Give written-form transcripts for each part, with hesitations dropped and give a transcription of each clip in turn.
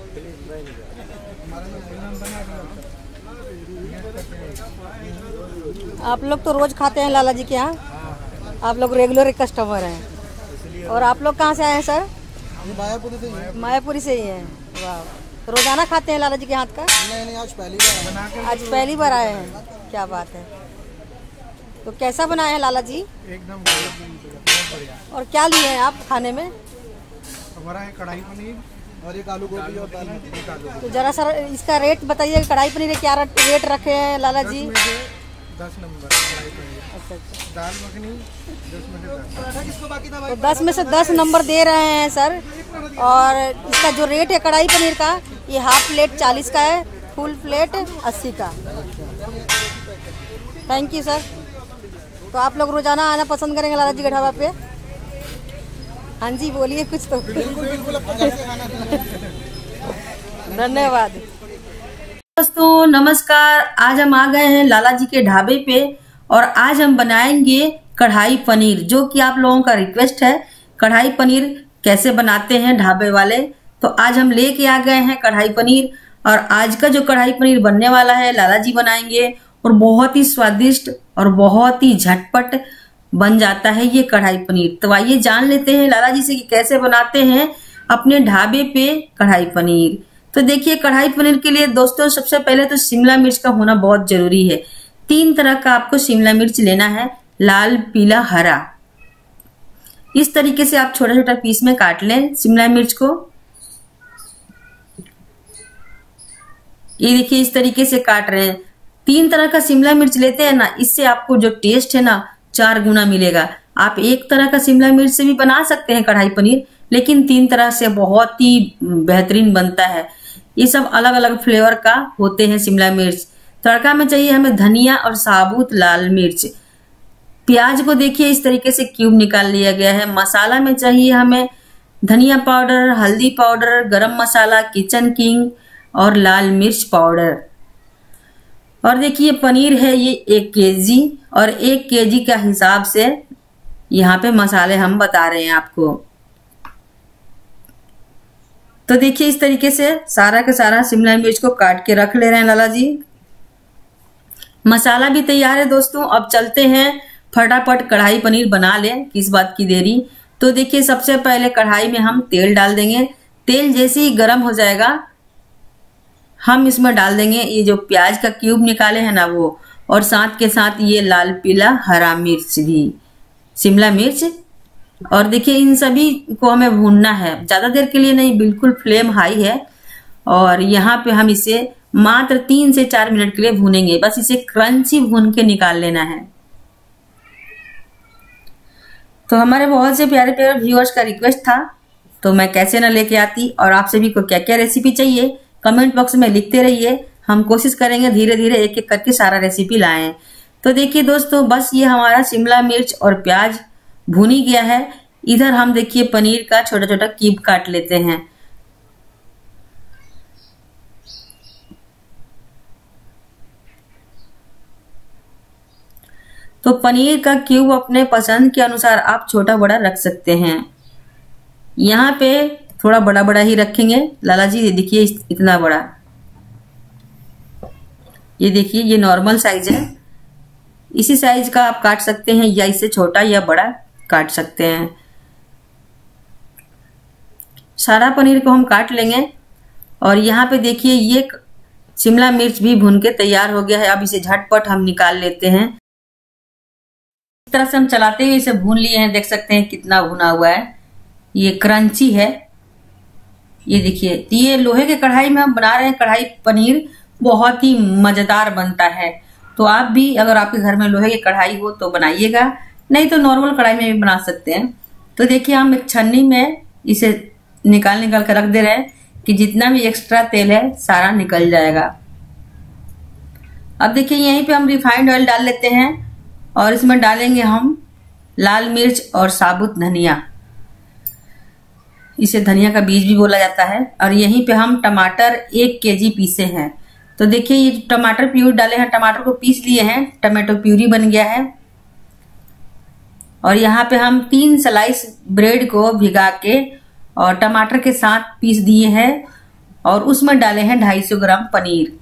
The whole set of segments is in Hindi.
आप लोग तो रोज खाते हैं लाला जी के यहाँ, आप लोग रेगुलर कस्टमर हैं। और आप लोग कहाँ से आए हैं सर? मायापुरी से ही हैं। वाह, तो रोजाना खाते हैं लाला जी के हाथ का? नहीं, आज पहली बार। आज पहली बार आए हैं, क्या बात है। तो कैसा बनाए हैं लाला जी? एकदम बढ़िया। और क्या लिए हैं आप खाने में? हमारा है कढ़ाई पनीर और एक आलू गोभी और दाल। तो जरा सर इसका रेट बताइए, कढ़ाई पनीर क्या रेट रखे हैं लाला जी? 10 नंबर कढ़ाई पनीर। अच्छा। दाल मखनी 10 में से 10। तो 10 में से 10 नंबर दे रहे हैं सर। और इसका जो रेट है कढ़ाई पनीर का, ये हाफ प्लेट 40 का है, फुल प्लेट 80 का। Thank you sir. तो आप लोग रोजाना आना पसंद करेंगे लाला जी के ढाबा पे? हाँ जी, बोलिए कुछ तो। धन्यवाद। दोस्तों नमस्कार, आज हम आ गए हैं लाला जी के ढाबे पे और आज हम बनाएंगे कढ़ाई पनीर, जो कि आप लोगों का रिक्वेस्ट है। कढ़ाई पनीर कैसे बनाते हैं ढाबे वाले, तो आज हम लेके आ गए हैं कढ़ाई पनीर। और आज का जो कढ़ाई पनीर बनने वाला है लाला जी बनाएंगे और बहुत ही स्वादिष्ट और बहुत ही झटपट बन जाता है ये कढ़ाई पनीर। तो आइए जान लेते हैं लाला जी से कि कैसे बनाते हैं अपने ढाबे पे कढ़ाई पनीर। तो देखिए, कढ़ाई पनीर के लिए दोस्तों सबसे पहले तो शिमला मिर्च का होना बहुत जरूरी है। 3 तरह का आपको शिमला मिर्च लेना है, लाल, पीला, हरा। इस तरीके से आप छोटा छोटा पीस में काट लें शिमला मिर्च को। ये देखिए इस तरीके से काट रहे हैं। 3 तरह का शिमला मिर्च लेते हैं ना, इससे आपको जो टेस्ट है ना 4 गुना मिलेगा। आप एक तरह का शिमला मिर्च से भी बना सकते हैं कढ़ाई पनीर, लेकिन 3 तरह से बहुत ही बेहतरीन बनता है। ये सब अलग अलग फ्लेवर का होते हैं शिमला मिर्च। तड़का में चाहिए हमें धनिया और साबुत लाल मिर्च। प्याज को देखिए इस तरीके से क्यूब निकाल लिया गया है। मसाला में चाहिए हमें धनिया पाउडर, हल्दी पाउडर, गरम मसाला, किचन किंग और लाल मिर्च पाउडर। और देखिए पनीर है ये 1 केजी और 1 केजी का हिसाब से यहाँ पे मसाले हम बता रहे हैं आपको। तो देखिए इस तरीके से सारा का सारा शिमला मिर्च को काट के रख ले रहे हैं लाला जी। मसाला भी तैयार है दोस्तों। अब चलते हैं फटाफट कढ़ाई पनीर बना लें, किस बात की देरी। तो देखिए सबसे पहले कढ़ाई में हम तेल डाल देंगे। तेल जैसे ही गर्म हो जाएगा हम इसमें डाल देंगे ये जो प्याज का क्यूब निकाले हैं ना वो, और साथ के साथ ये लाल, पीला, हरा मिर्च भी, शिमला मिर्च। और देखिए इन सभी को हमें भूनना है, ज्यादा देर के लिए नहीं, बिल्कुल फ्लेम हाई है। और यहाँ पे हम इसे मात्र 3 से 4 मिनट के लिए भूनेंगे। बस इसे क्रंची भून के निकाल लेना है। तो हमारे बहुत से प्यारे प्यारे व्यूअर्स का रिक्वेस्ट था, तो मैं कैसे ना लेके आती। और आप सभी को क्या क्या रेसिपी चाहिए कमेंट बॉक्स में लिखते रहिए। हम कोशिश करेंगे धीरे धीरे एक एक करके सारा रेसिपी लाएं। तो देखिए दोस्तों, बस ये हमारा शिमला मिर्च और प्याज भुनी गया है। इधर हम देखिए पनीर का छोटा छोटा क्यूब काट लेते हैं। तो पनीर का क्यूब अपने पसंद के अनुसार आप छोटा बड़ा रख सकते हैं। यहाँ पे थोड़ा बड़ा बड़ा ही रखेंगे लाला जी। देखिए इतना बड़ा, ये देखिए ये नॉर्मल साइज है। इसी साइज का आप काट सकते हैं या इससे छोटा या बड़ा काट सकते हैं। सारा पनीर को हम काट लेंगे। और यहाँ पे देखिए ये शिमला मिर्च भी भून के तैयार हो गया है। अब इसे झटपट हम निकाल लेते हैं। इस तरह से हम चलाते हुए इसे भून लिए हैं। देख सकते हैं कितना भुना हुआ है, ये क्रंची है। ये देखिए ये लोहे के कढ़ाई में हम बना रहे हैं कढ़ाई पनीर, बहुत ही मजेदार बनता है। तो आप भी अगर आपके घर में लोहे की कढ़ाई हो तो बनाइएगा, नहीं तो नॉर्मल कढ़ाई में भी बना सकते हैं। तो देखिए हम एक छन्नी में इसे निकाल कर रख दे रहे हैं कि जितना भी एक्स्ट्रा तेल है सारा निकल जाएगा। अब देखिए यहीं पे हम रिफाइंड ऑयल डाल लेते हैं और इसमें डालेंगे हम लाल मिर्च और साबुत धनिया। इसे धनिया का बीज भी बोला जाता है। और यहीं पे हम टमाटर 1 केजी पीसे हैं। तो देखिए ये टमाटर प्यूरी डाले हैं, टमाटर को पीस लिए हैं, टमाटो प्यूरी बन गया है। और यहाँ पे हम 3 स्लाइस ब्रेड को भिगा के और टमाटर के साथ पीस दिए हैं। और उसमें डाले हैं 250 ग्राम पनीर,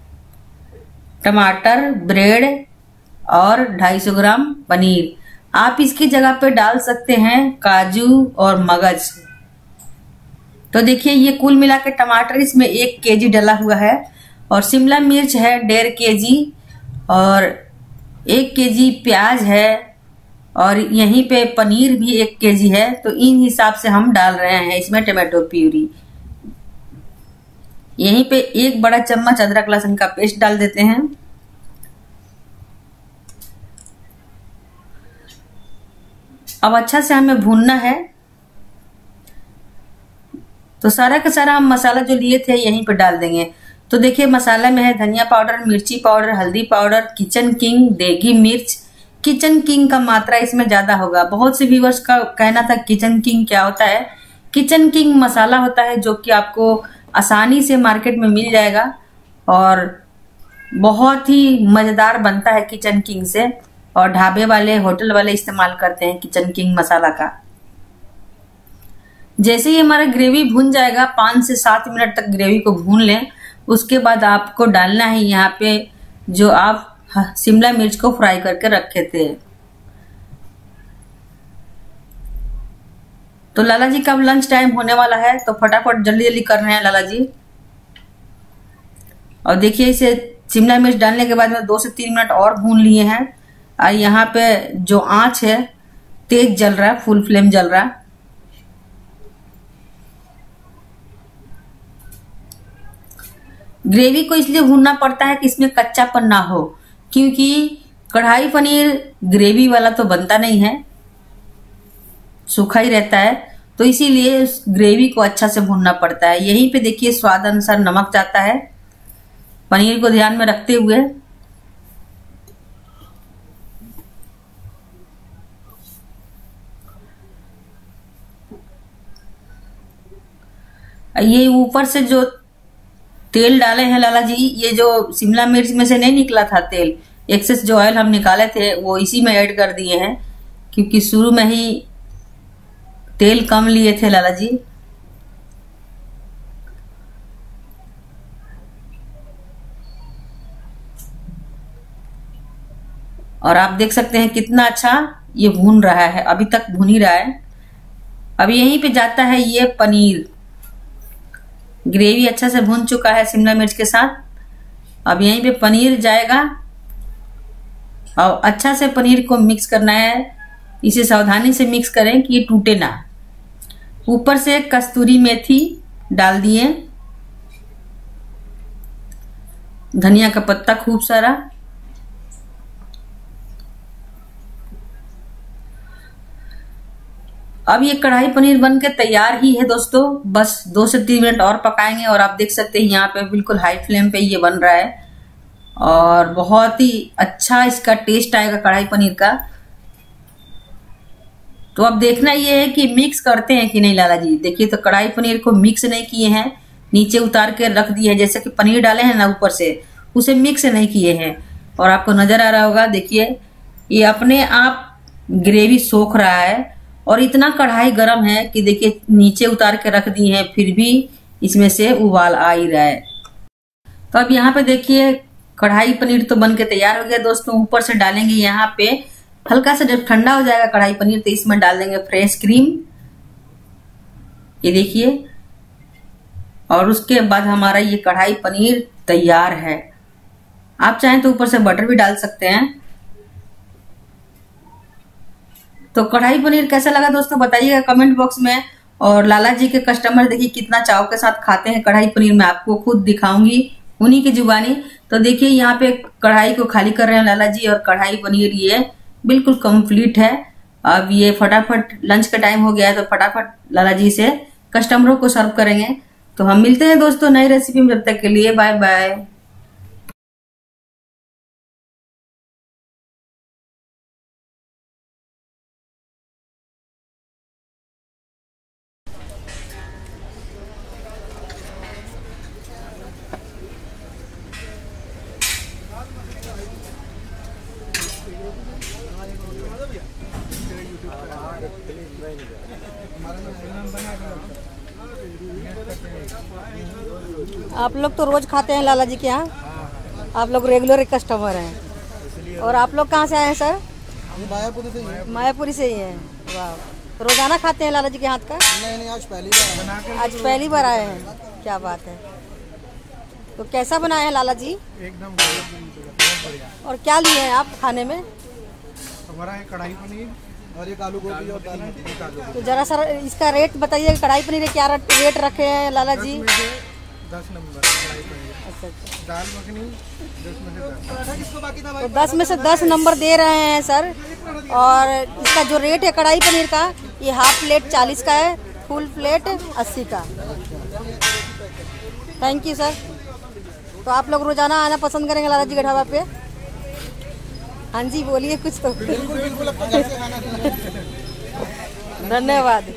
टमाटर, ब्रेड और 250 ग्राम पनीर। आप इसकी जगह पे डाल सकते हैं काजू और मगज। तो देखिए ये कुल मिला के टमाटर इसमें 1 केजी डला हुआ है और शिमला मिर्च है 1.5 केजी और 1 केजी प्याज है और यहीं पे पनीर भी 1 केजी है। तो इन हिसाब से हम डाल रहे हैं इसमें टमाटो प्यूरी। यहीं पे 1 बड़ा चम्मच अदरक लहसुन का पेस्ट डाल देते हैं। अब अच्छा से हमें भूनना है। तो सारा का सारा हम मसाला जो लिए थे यहीं पे डाल देंगे। तो देखिए मसाला में है धनिया पाउडर, मिर्ची पाउडर, हल्दी पाउडर, किचन किंग, देगी मिर्च। किचन किंग का मात्रा इसमें ज्यादा होगा। बहुत से व्यूअर्स का कहना था किचन किंग क्या होता है। किचन किंग मसाला होता है जो कि आपको आसानी से मार्केट में मिल जाएगा और बहुत ही मजेदार बनता है किचन किंग से, और ढाबे वाले, होटल वाले इस्तेमाल करते हैं किचन किंग मसाला का। जैसे ही हमारा ग्रेवी भून जाएगा, 5 से 7 मिनट तक ग्रेवी को भून लें। उसके बाद आपको डालना है यहाँ पे जो आप शिमला मिर्च को फ्राई करके रखे थे। तो लाला जी का अब लंच टाइम होने वाला है, तो फटाफट जल्दी जल्दी कर रहे हैं लाला जी। और देखिए इसे शिमला मिर्च डालने के बाद में 2 से 3 मिनट और भून लिए हैं। और यहाँ पे जो आंच है तेज जल रहा है, फुल फ्लेम जल रहा है। ग्रेवी को इसलिए भूनना पड़ता है कि इसमें कच्चापन ना हो, क्योंकि कढ़ाई पनीर ग्रेवी वाला तो बनता नहीं है, सूखा ही रहता है। तो इसीलिए उस ग्रेवी को अच्छा से भूनना पड़ता है। यहीं पे देखिए स्वाद अनुसार नमक जाता है, पनीर को ध्यान में रखते हुए। ये ऊपर से जो तेल डाले हैं लाला जी, ये जो शिमला मिर्च में से नहीं निकला था तेल, एक्सेस जो ऑयल हम निकाले थे वो इसी में ऐड कर दिए हैं, क्योंकि शुरू में ही तेल कम लिए थे लाला जी। और आप देख सकते हैं कितना अच्छा ये भून रहा है, अभी तक भून ही रहा है। अब यहीं पे जाता है ये पनीर। ग्रेवी अच्छा से भून चुका है शिमला मिर्च के साथ। अब यहीं पे पनीर जाएगा और अच्छा से पनीर को मिक्स करना है। इसे सावधानी से मिक्स करें कि ये टूटे ना। ऊपर से कस्तूरी मेथी डाल दिए, धनिया का पत्ता खूब सारा। अब ये कढ़ाई पनीर बन के तैयार ही है दोस्तों। बस 2 से 3 मिनट और पकाएंगे और आप देख सकते हैं यहाँ पे बिल्कुल हाई फ्लेम पे ये बन रहा है और बहुत ही अच्छा इसका टेस्ट आएगा कढ़ाई पनीर का। तो अब देखना ये है कि मिक्स करते हैं कि नहीं लाला जी। देखिए तो कढ़ाई पनीर को मिक्स नहीं किए हैं, नीचे उतार के रख दिए हैं। जैसे कि पनीर डाले हैं ना ऊपर से, उसे मिक्स नहीं किए हैं। और आपको नजर आ रहा होगा, देखिए ये अपने आप ग्रेवी सोख रहा है और इतना कढ़ाई गर्म है कि देखिए नीचे उतार के रख दी है, फिर भी इसमें से उबाल आ ही रहा है। तो अब यहाँ पे देखिए कढ़ाई पनीर तो बन के तैयार हो गया दोस्तों। ऊपर से डालेंगे यहाँ पे हल्का सा, जब ठंडा हो जाएगा कढ़ाई पनीर तो इसमें डाल देंगे फ्रेश क्रीम, ये देखिए। और उसके बाद हमारा ये कढ़ाई पनीर तैयार है। आप चाहें तो ऊपर से बटर भी डाल सकते हैं। तो कढ़ाई पनीर कैसा लगा दोस्तों बताइएगा कमेंट बॉक्स में। और लाला जी के कस्टमर देखिए कितना चाव के साथ खाते हैं कढ़ाई पनीर। मैं आपको खुद दिखाऊंगी उन्हीं की जुबानी। तो देखिए यहाँ पे कढ़ाई को खाली कर रहे हैं लाला जी और कढ़ाई पनीर ये बिल्कुल कंप्लीट है। अब ये फटाफट लंच का टाइम हो गया है तो फटाफट लाला जी से कस्टमरों को सर्व करेंगे। तो हम मिलते हैं दोस्तों नई रेसिपी में, जब तक के लिए बाय बाय। हमारा नाम बना आप लोग तो रोज खाते हैं लाला जी के यहाँ, आप लोग रेगुलर कस्टमर हैं। और आप लोग कहाँ से आए हैं सर? मायापुरी से ही है। मायापुरी से ही हैं। वाह, तो रोजाना खाते हैं लाला जी के हाथ का? नहीं, आज पहली बार आज पहली बार आए हैं, क्या बात है। तो कैसा बनाए हैं लाला जी? एकदम बढ़िया। और क्या लिए हैं आप खाने में? हमारा है कढ़ाई पनीर और एक आलू गोभी और दाल मखनी। तो जरा सर इसका रेट बताइए, कढ़ाई पनीर क्या रेट रखे हैं लाला जी? 10 नंबर कढ़ाई पनीर। अच्छा अच्छा। दाल मखनी 10 में से 10। तो 10 में से 10 नंबर दे रहे हैं सर। और इसका जो रेट है कढ़ाई पनीर का, ये हाफ प्लेट 40 का है, फुल प्लेट 80 का। Thank you sir. तो आप लोग रोजाना आना पसंद करेंगे लाला जी के ढाबा पे? हाँ जी बोलिए कुछ तो। बिल्कुल बिल्कुल, अपने घर से खाना धन्यवाद।